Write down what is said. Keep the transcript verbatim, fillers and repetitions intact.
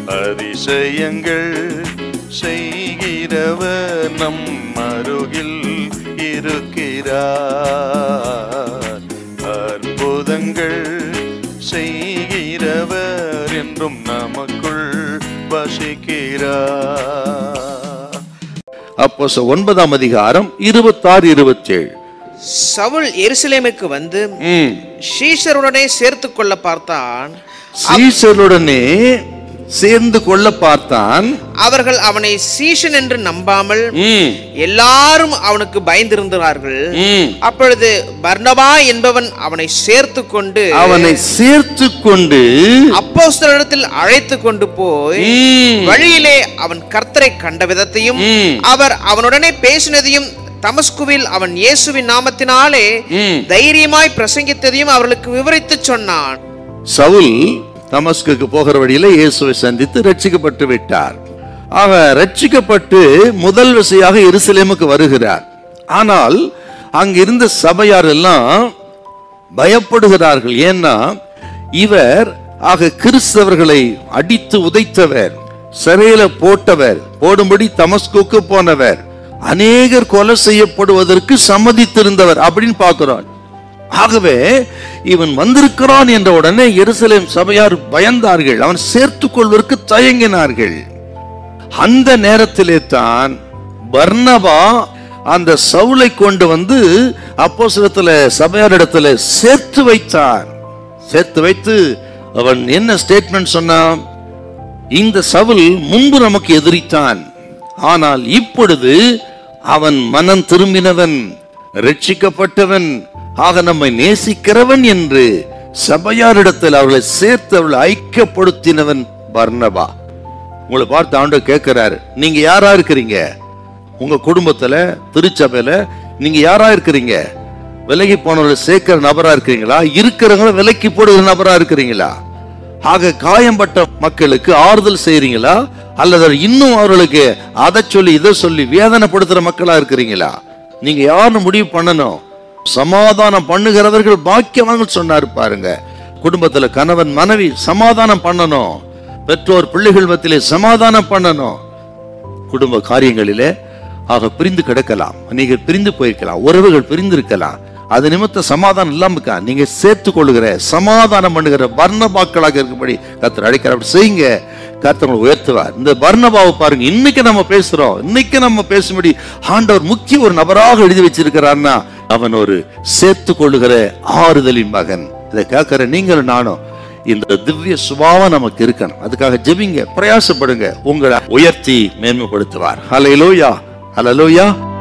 அதிசயங்கள் செய்கிறவர் நம் அருகில் இருக்கிறார். அற்புதங்கள் செய்கிறவர் என்றும் நமக்குள் வசிக்கிறார். அப்போஸ்தலர் ஒன்பதாம் அதிகாரம் இருபத்தாறு இருபத்தி ஏழு. சவுல் எருசலேமுக்கு வந்து சீஷருடனே சேர்த்து கொள்ள பார்த்தான். சீஷருடனே சேர்ந்து கொள்ள பார்த்தான். அவர்கள் அவனை சீஷன் என்று நம்பாமல் எல்லாரும் அவனுக்கு பயந்திருந்தார்கள். அப்பொழுது பர்னபா என்பவன் அவனை சேர்த்து கொண்டு அவனை சேர்த்து கொண்டு அப்போஸ்தலரிடத்தில் அழைத்து கொண்டு போய் வழியிலே அவன் கர்த்தரை கண்ட விதத்தையும் அவர் அவனுடனே பேசினதையும் தமஸ்குவில் அவன் இயேசுவின் நாமத்தினாலே தைரியமாய் பிரசங்கித்ததையும் அவர்களுக்கு விவரித்து சொன்னான். சவுல் தமஸ்குக்கு போகிற வழியில இயேசுவை சந்தித்து ரட்சிக்கப்பட்டு விட்டார். ஆக ரட்சிக்கப்பட்டு முதல் விசையாக எருசலேமுக்கு வருகிறார். ஆனால் அங்கிருந்த சபையார் எல்லாம் பயப்படுகிறார்கள். ஏன்னா இவர் ஆக கிறிஸ்தவர்களை அடித்து உதைத்தவர், சிறையில போட்டவர், போடும்படி தமஸ்குக்கு போனவர், அநேகர் கொலை செய்யப்படுவதற்கு சம்மதித்திருந்தவர் அப்படின்னு பார்க்கிறோம். ஆகவே இவன் வந்திருக்கிறான் என்ற உடனே எருசலேம் சபையார் பயந்தார்கள், அவன் சேர்த்துக் கொள்வதற்கு தயங்கினார்கள். அந்த நேரத்திலே தான் பர்னபா அந்த சவுலை கொண்டு வந்து அப்போஸ்தலத்துல சபையாரிடத்துல சேர்த்து வைத்தார். சேர்த்து வைத்து அவன் என்ன ஸ்டேட்மெண்ட் சொன்னான்? இந்த சவுல் முன்பு நமக்கு எதிரித்தான், ஆனால் இப்பொழுது அவன் மனம் திரும்பினவன், ரட்சிக்கப்பட்டவன், ஆக நம்மை நேசிக்கிறவன் என்று சபையாரிடத்தில் அவர்களை சேர்த்து அவர்களை ஐக்கியப்படுத்தினவன் பர்னபா. உங்களை பார்த்து ஆண்டவர் கேட்கிறாரு, நீங்க யாரா இருக்கிறீங்க? உங்க குடும்பத்துல திருச்சபையில நீங்க யாரா இருக்கிறீங்க? விலகி போனவர்களை சேர்க்கிற நபரா இருக்கிறீங்களா? இருக்கிறவங்களை விலக்கி போடுகிற நபரா இருக்கிறீங்களா? ஆக காயம்பட்ட மக்களுக்கு ஆறுதல் செய்யறீங்களா, அல்லது இன்னும் அவர்களுக்கு அதை சொல்லி இதை சொல்லி வேதனைப்படுத்துற மக்களா இருக்கிறீங்களா? நீங்க யாருன்னு முடிவு பண்ணணும். சமாதானம் பண்ணுகிறவர்கள் பாக்கியவான்கள் சொன்னாரு பாருங்க. குடும்பத்துல கணவன் மனைவி சமாதானம் பண்ணணும், பெற்றோர் பிள்ளைகள் மத்தியிலே சமாதானம் பண்ணணும். குடும்ப காரியங்களிலே ஆக பிரிந்து கிடக்கலாம், நீங்க பிரிந்து போயிருக்கலாம், உறவுகள் பிரிந்து இருக்கலாம், அது நிமித்த சமாதானம் இல்லாம இருக்கா, நீங்க சேர்த்து கொள்ளுகிற சமாதானம் பண்ணுகிற பர்னபாக்களாக இருக்கும்படி கர்த்தர் அழைக்கிறார். அப்படி செய்யுங்க, கர்த்தர் உங்களை உயர்த்துவார். இந்த பர்னபாவை பாருங்க, இன்னைக்கு நம்ம பேசுறோம், இன்னைக்கு நம்ம பேசும்படி ஆண்டவர் முக்கிய ஒரு நபராக எழுதி வச்சிருக்கிறார்னா அவன் ஒரு சேர்த்து கொள்ளுகிற ஆறுதலின் மகன். இதை கேட்கிற நீங்களும் நானும் இந்த திவ்ய சுபாவம் நமக்கு இருக்கணும். அதுக்காக ஜெபிங்க, பிரயாசப்படுங்க, உங்களை உயர்த்தி மேன்மைப்படுத்துவார். ஹல்லேலூயா, ஹல்லேலூயா.